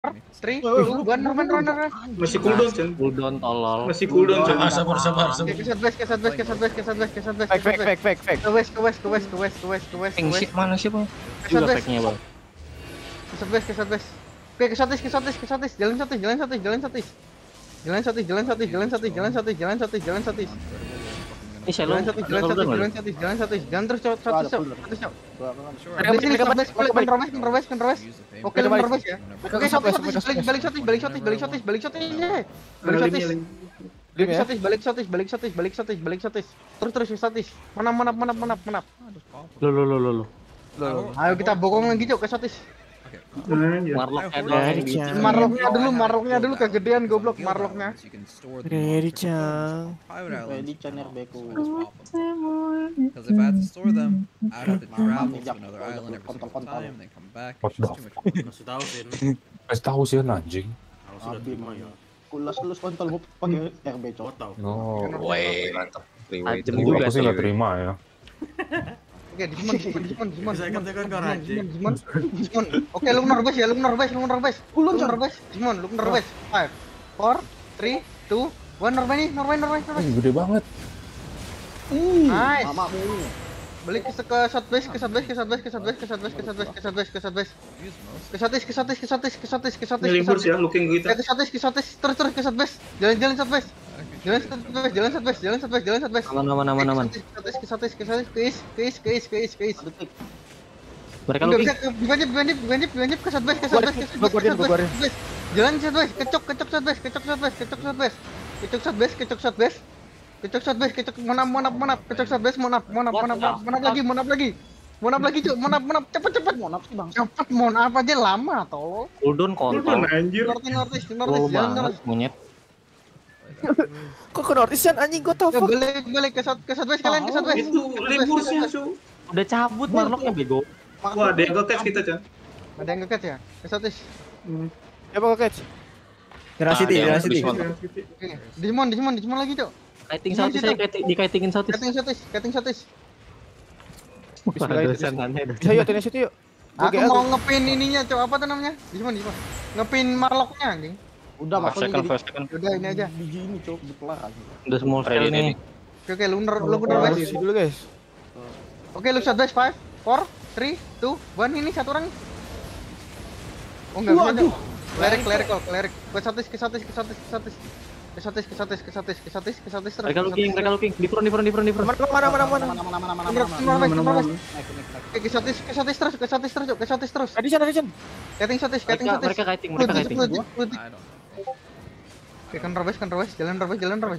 3, 2, 1, run. Masih cooldown, Chan. Cooldown tolol. Masih cooldown, Chan. Sabar. Kesat base. Fake. Ke west. Ping shit mana sih bang? Kesat Juga base. fake-nya bang. Kesat base. Oke, ke sotis. Jalan sotis. Jalan sotis. Ini Shalom. Jalan sotis. Jalan terus sotis. Kan robes. Oke, lu robes ya. Oke, sotis. Balik sotis. Balik sotis. Terus sotis. Menap. Lo. Ayo kita bokong lagi, Cok, ke sotis. Marloknya doang. Marloknya dulu kegedean goblok marloknya. Ready, Cang. Ready channel beko. Because if I had to store them, I'd have to travel to another island every single time, then come back. What It's the just too much. Kasih tahu Sin. Kasih tahu sih anjing. Kalau sudah terima ya. Kulas kontol mo pakai RB Kau cok. tahu. No. Woi, mantap. Freeway Tajam itu. juga Aku sih sih. nggak terima ya. Oke, Digimon. Bisa kan kau rajin. Digimon. Oke, lu norbes ya, lu norbes. Digimon, lu norbes. 5, 4, 3, 2, 1, norbes. Anjing gede banget. Nice. Mama mu. Balik ke shot base. Ke Ngelibur sih ya, looking kita. Ke sotis. Terus ke shot base. Jalan shot base. Jalan shot base. Aman. Ke sotis. Ke is. Mereka Enggak looking. bisa dibanjip ke shot base. Jalan shot base, kecok shot base. Monap. Kecok shot base, monap lagi. Monap cepet. Monap sih bang. Cepet monap aja lama tolong. Cooldown kontol. Anjir. Nortis, Wow jalan banget monyet. Kok ke Northeast Chan anjing gua tahu. balik ke shot base kalian ke shot base. Itu libur sih, Su. Udah cabut Marloknya bego. Wah, ada yang nge-catch kita, Chan. Ada yang nge-catch ya? Ke shot base. Siapa kok catch? Generasi Oke. Digimon lagi, Cok. Kiting sautis saya dikaitingin sautis. Cutting shotis. Ada santannya. Bisa yuk, tenis itu yuk. Aku mau ngepin ininya, Cok. Apa tuh namanya? Digimon. Ngepin marloknya, anjing. Udah makanya First second. Udah ini aja. biji ini cok dipelar aja. Udah small scale nih. Oke, lu bener base. Isi dulu guys. Oke, lu shot base 5, 4, 3, 2, 1. Ini satu orang. Oh, enggak bisa, Cok. Cleric. Ke sotis. Mereka looking. Di front. Mana. Oke, ke sotis terus. Ready Chan. Cutting sotis. Mereka kiting. Oke, kan robes. Jalan robes.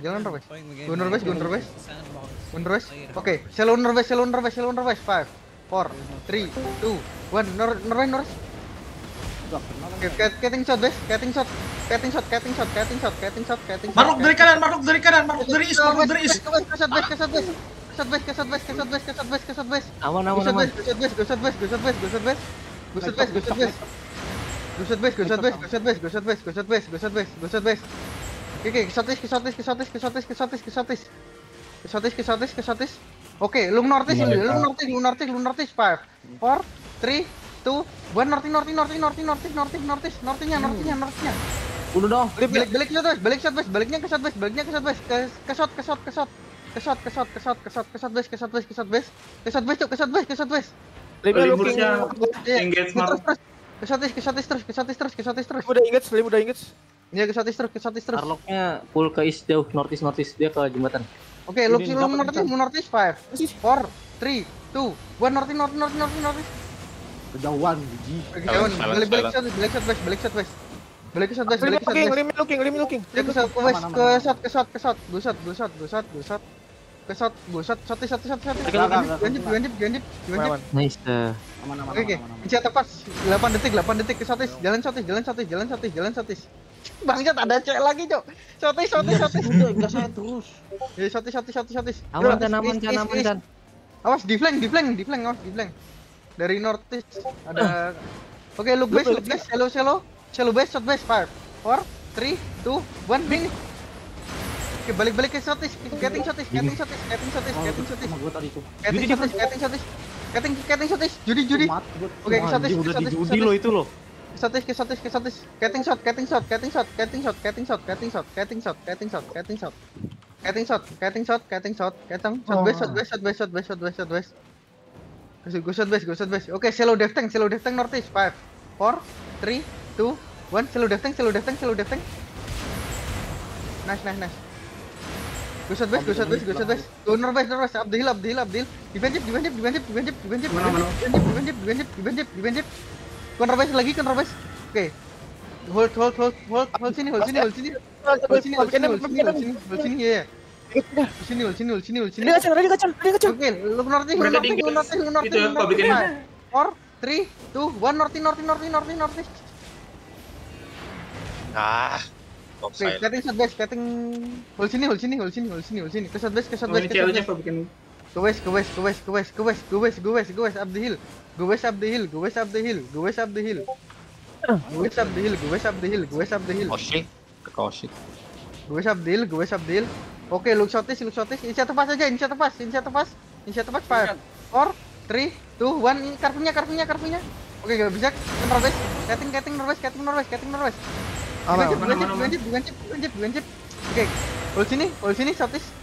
Gun robes. Oke, salon robes. 5, 4, 3, 2, 1. Norwes. Oke, cutting shot base. Marlok dari kanan, Marlok dari is. Ke shot base. Aman. Oke, ke sotis. Oke, lu nortis. 5, 4, 3, 2, 1. Nortinya. Udah dong. Balik shot base. Baliknya ke shot base. Ke shot base. Liburnya engage mark. Ke sotis terus. Udah inget. Iya, ke sotis terus. Marloknya full ke east jauh, northeast dia ke jembatan. Oke, lu nortis 5, 4, 3, 2, 1. Nortis. Kejauhan biji. Balik shot base. Looking. Ke shot. Sotis. Ganjip. Nice. Oke. Pencet tepat 8 detik ke sotis. Jalan sotis. Bangsat ada cek lagi, Cok. Sotis. Udah enggak saya terus. Ya, sotis. Aman dan. Awas di flank. Dari northeast ada. Oke, look base. Shallow base, shot base 5, 4, 3, 2, 1. Ini. Oke, balik ke sotis. Getting sotis. Sama gua tadi tuh. Getting sotis. Judi. Oke, ke sotis. Udah di judi lo itu lo. Sotis. Catting shot. Go shot base. Oke, shallow depth tank northeast. 5, 4, 3, 2, 1. Shallow depth tank. Nice. Go shot base. Go northwest. Up the hill. Defensive. Counter base lagi. Oke. Hold sini. Ya. Sini. Ready kacang. Oke, lu northeast. Mereka tinggal itu ya, pabriknya. 4, 3, 2, 1. Northeast. Oke, cutting shot base. Hold sini. Ke shot base. Oh, ini challenge-nya pabrikan. Go west. Up the hill. Go west up the hill. Go west up the hill. Oke, look shot is. Initiative pass aja. 5, 4, 3, 2, 1. Ini karpunya. Oke, gak bisa. Counter base. Catting northwest. Defensive. Oke, hold sini. Shot is.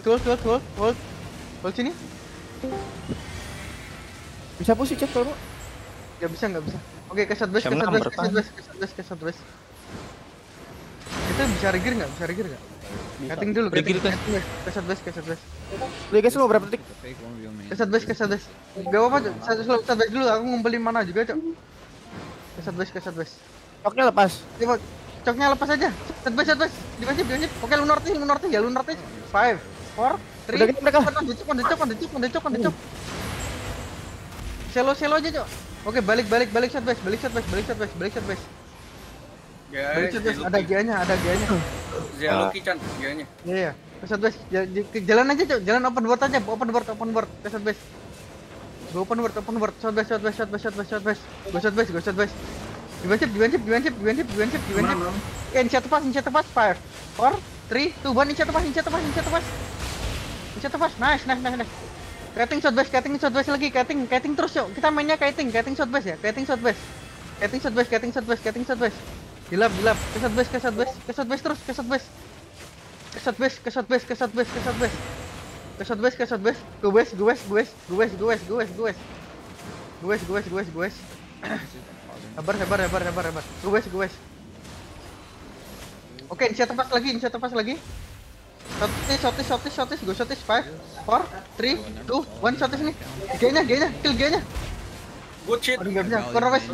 Hold sini. Bisa push cek bro. Gak bisa. Oke, ke shot base. Kita bisa rigir nggak? Cutting dulu. Ke shot base. Lu guys lu berapa detik? Fake 1v main. Ke shot base. Gak apa-apa, shot base dulu. Aku ngumpulin mana juga, Cok. Ke shot base. Coknya lepas. Coba coknya lepas aja. Shot base. Defensive. Oke, lu northeast. 5, 4, 3. Udah gitu mereka. On the chop. Shallow aja, Cok. Oke, balik shot base. Ada G-nya. Zero kitchen, G-nya. Iya. Ke shot base. Jalan aja, Cok. Jalan open board aja. Open board. Ke shot base. Go open board. Shot base. Go shot base. Defensive. Initiative pass. 5, 4, 3, 2, 1. Initiative pass. Nice. Cutting shot base lagi. Cutting terus, yuk. Kita mainnya cutting shot base ya. Cutting shot base. Hilap. Ke shot base terus. Go west. Sabar. Go west. Oke, initiative pass lagi. Shot is. Go shot is. 5, 4, 3, 2, 1. Shot is nih. G-nya. Kill G-nya. Good shit. Aduh, nggak bisa. Norwest.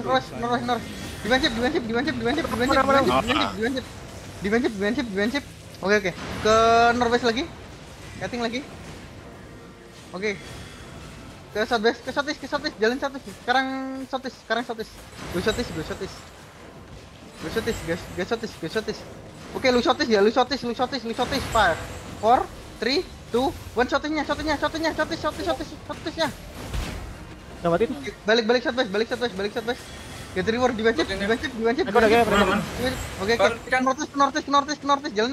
Defensive. Oke. Ke norwest lagi. Cutting lagi. Oke. Ke shot base. Jalan shot is. Sekarang shot is. Go shot is. Oke, lu shot is. 5, 4, 3, 2, 1. Shot isnya. Udah mati tuh. Balik shot base. Get reward defensive. Oke. Northeast. Jalan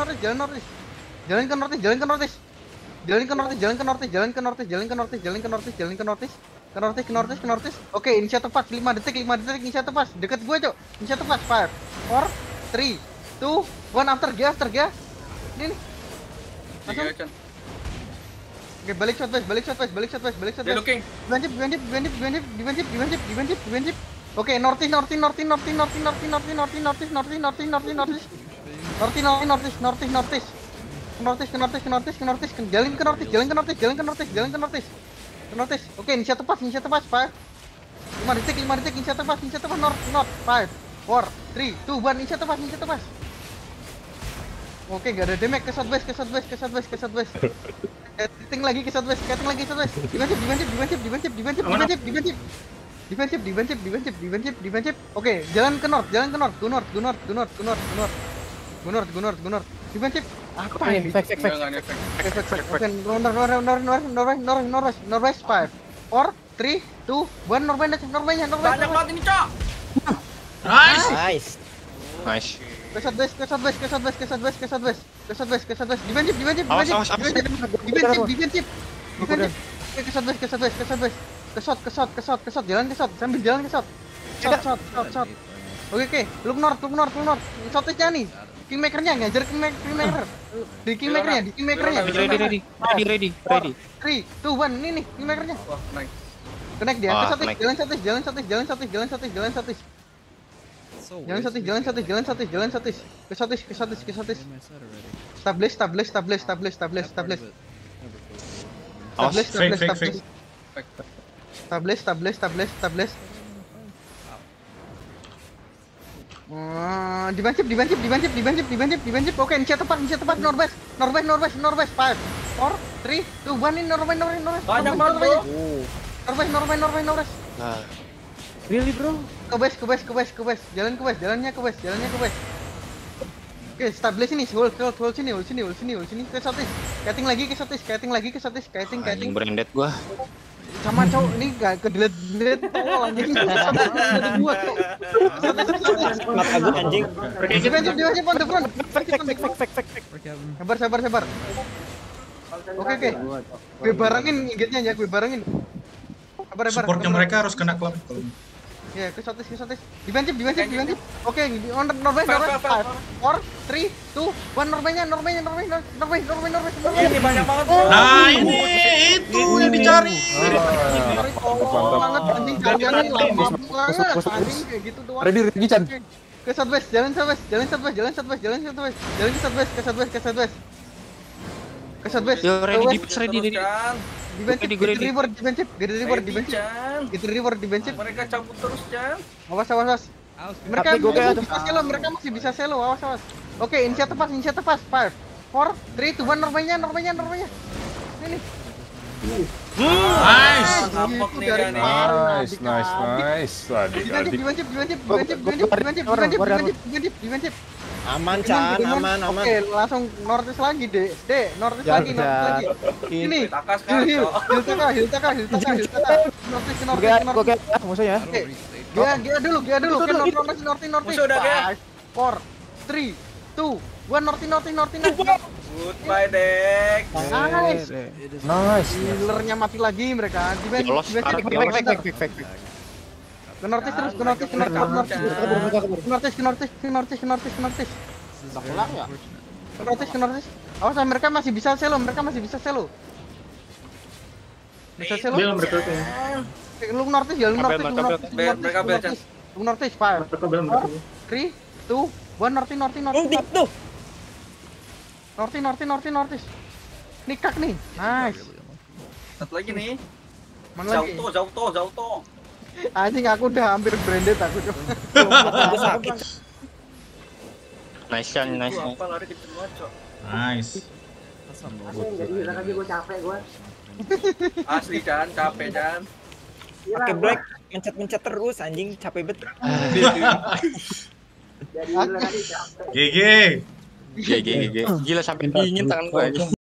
ke northeast. Oke, initiative pass 5 detik. Initiative pass. Dekat gua, Cok. Initiative pass 5, 4, 3, 2, 1. After G. Ini. Langsung. Oke, balik shot base. They're looking. Defensive. Oke, northeast. Jalan ke northeast. Oke, initiative pass 5, 5 detik. Initiative pass north. 5, 4, 3, 2, 1. Initiative pass. Oke, gak ada damage. Ke shot base. Cutting lagi ke shot base. Defensive. Oke, jalan ke north. Go north. Defensive. Apa ini? Fake. Oke, northwest 5, 4, 3, 2, 1. Northwest. Banyak banget ini, Cok. Nice. Nice. Ke shot base. Defensive. Ke shot. Jalan ke shot. Sambil jalan ke shot. Shot. Oke. Look north. Shotnya nih. Kingmaker-nya ngejar Kingmaker. Di Kingmaker-nya. Ready. 3, 2, 1, ini nih Kingmaker-nya. Wah, nice. Connect dia. Wah, Ke Sotis, connect. jalan Sotis. Jalan Sotis. Jalan Sotis. So Jalan Sotis. Ke Sotis. Get my set already. Establish. Awas, Establish. Dibancip. Oke, inisiat tepat. Northwest. 5, 4, 3, 2, 1, ini Northwest. Banyak banget, bro. Northwest. Really bro? Ke west. Jalannya ke west. Oke, establish ini. Hold sini. Ke Sotis. Kiting lagi ke Sotis. Kiting. branded gua. Sama cowok ini gak ke delete anjing. Ada gua cowok. Anjing. Defensive on the front. Fake. For Kevin. Sabar. Oke. Gue barengin ingetnya ya, Sabar. Supportnya mereka harus kena klub. Ya, ke Sotis. Defensive. Oke, on Norway. 5, 4, 3, 2, 1, Norway. Ini banyak banget, bro. Nah, itu yang dicari. Banget anjing kalian ini lama banget anjing kayak gitu doang. Ready, Chan. Ke Southwest, jalan ke Southwest. Yo, ready. Chan. Defensive. Gitu reward defensive. Mereka cabut terus, Chan. Awas. Mereka masih bisa selo, awas. Oke, inisiat tepas. 5, 4, 3, 2, 1, Norway-nya. Ini. Nice. Ngapok nih kan nih. Nice. Defensive. Aman Chan, aman. Oke, langsung northeast lagi, northeast lagi. Ini. Takas kan, Cok. Hill taka. Gue get musuhnya. Oke. Gia dulu. Ke northeast. Musuh udah, Gia. 4, 3, 2, 1, northeast. Goodbye, Dek. Nice. Healernya mati lagi mereka. Lolos. Ke northeast terus, ke northeast. Udah pulang ya? Ke northeast. Awas, mereka masih bisa selo. Bel mereka tuh. Lu northeast ya, Mereka bel, Chan. Lu northeast, 5, Mereka bel mereka. 3, 2, 1, northeast. Northeast. Nikak nih. Nice. Satu lagi nih. Mana lagi? Zauto. Anjing aku udah hampir branded aku coba. Nice, Chan. Gua apa lari kenceng banget, Cok. Nice. Asli, Chan. Capek, Chan. Pakai black mencet terus anjing capek bet. GG. GG. Gila sampai dingin tangan gua.